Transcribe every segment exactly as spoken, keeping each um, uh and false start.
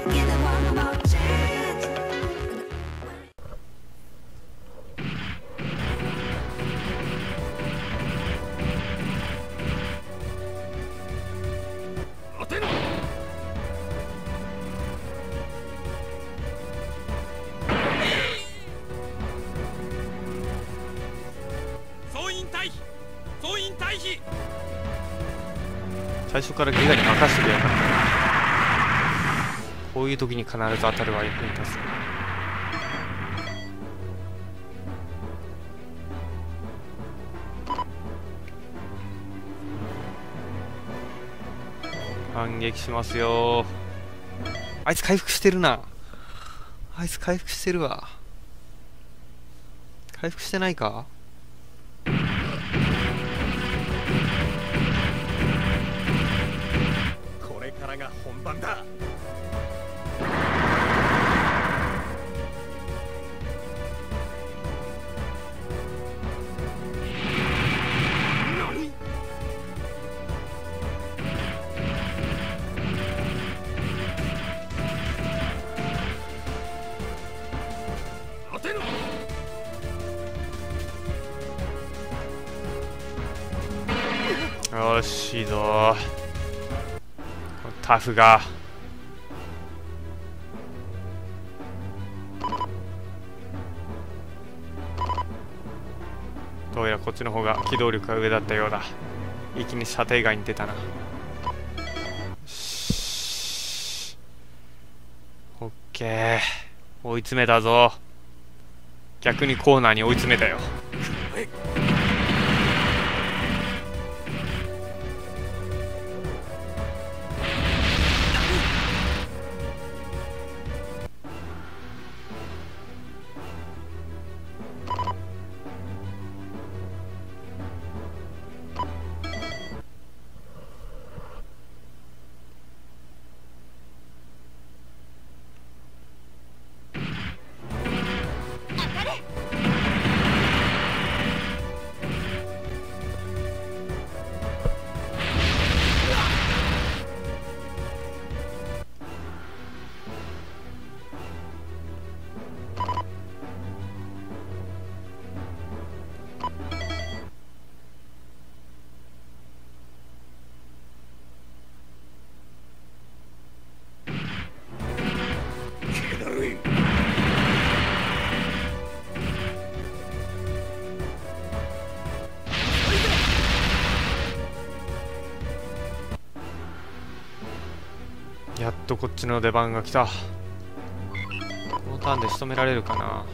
最初からギガに任せてくれよかった。こういう時に必ず当たるわ、役に立つ。反撃しますよ。あいつ回復してるな。あいつ回復してるわ。回復してないか。 これからが本番だ。 よし、いいぞ。タフがどうやらこっちの方が機動力が上だったようだ。一気に射程外に出たな。オッケー、追い詰めたぞ。逆にコーナーに追い詰めたよ。やっとこっちの出番が来た。このターンで仕留められるかな。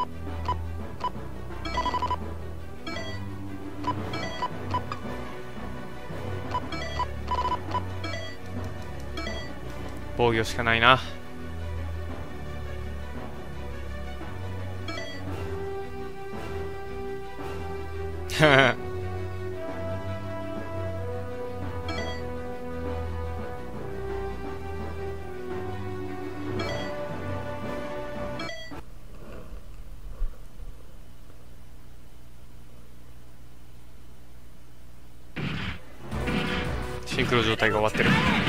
防御しかないな。シンクロ状態が終わってる。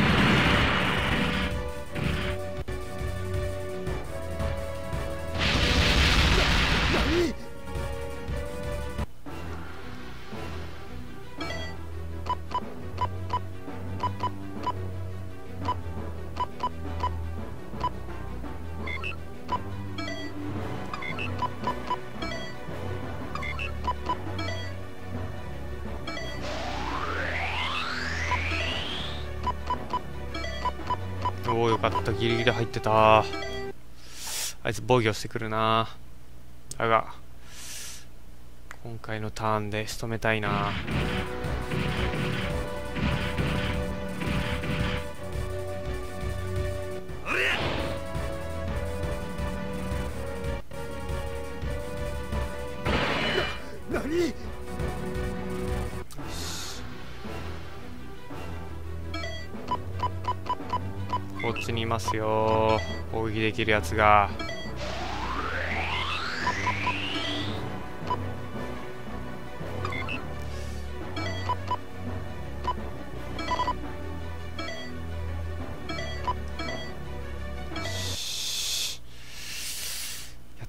おお、よかった。ギリギリ入ってた。あいつ防御してくるな。だが今回のターンで仕留めたいな。 な、何？ こっちにいますよ、攻撃できるやつが。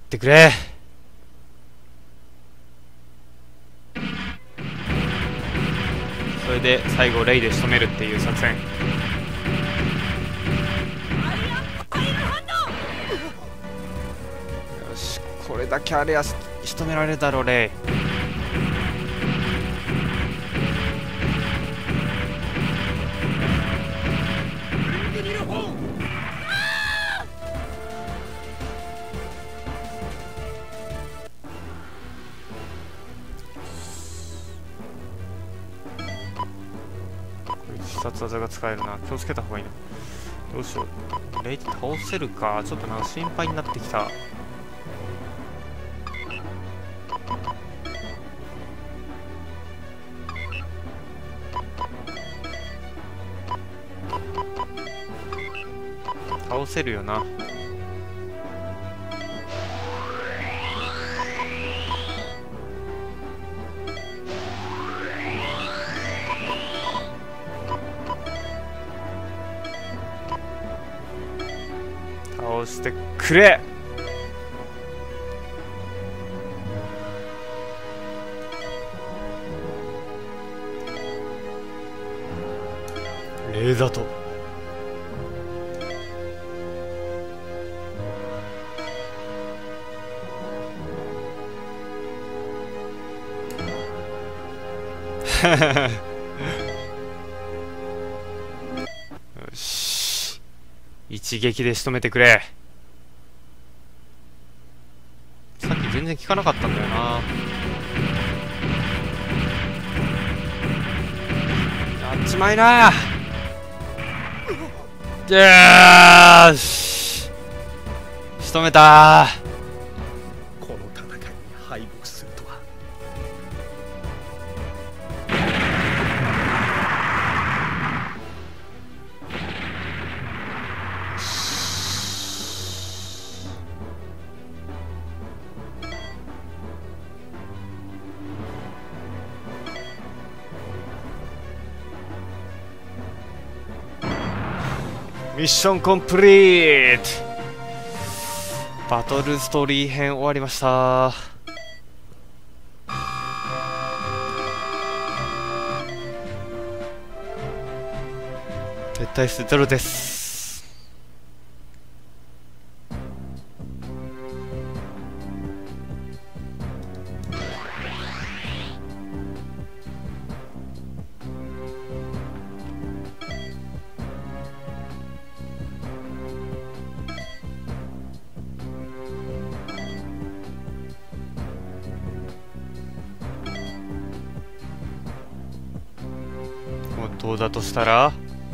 ってくれ。それで最後レイで仕留めるっていう作戦。よし、これだけあれや仕留められるだろう。レイ必殺技が使えるな。気をつけた方がいいな。どうしよう。レイって倒せるか。ちょっとなんか心配になってきた。倒せるよな。倒してくれ。レーザーとよし、一撃で仕留めてくれ。さっき全然効かなかったんだよな。やっちまいな。よーし、仕留めた。 この戦いに敗北するとは。 ミッションコンプリート。バトルストーリー編終わりました。撤退数ゼロです。どうだとしたら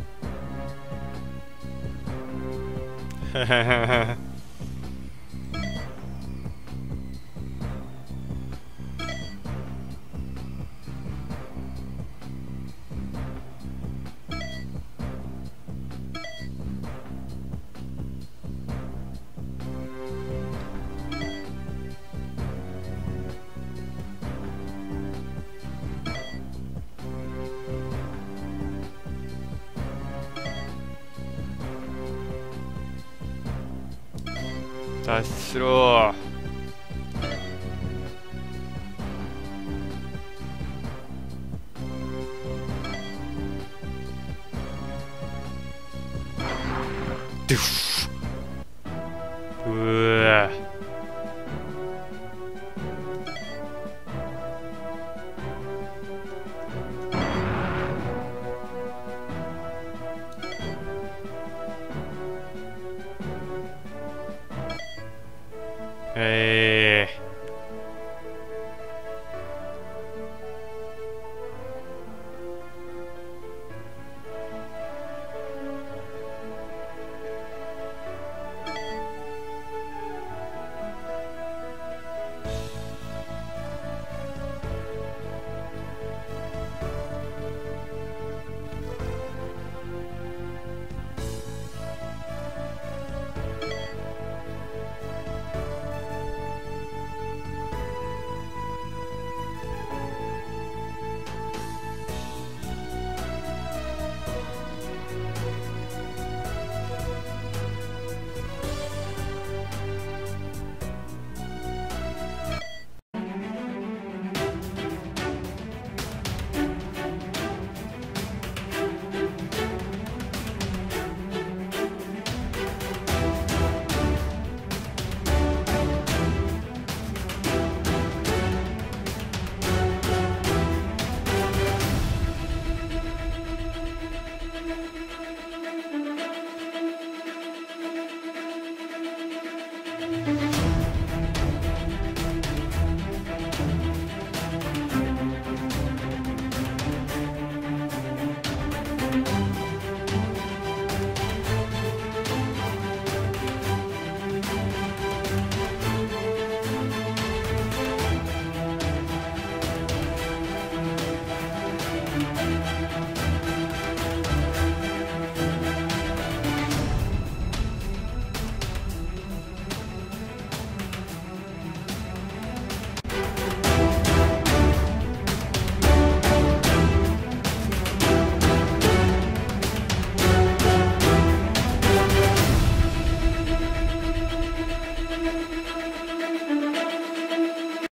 脱出しろ。ドゥフ。うわ。えー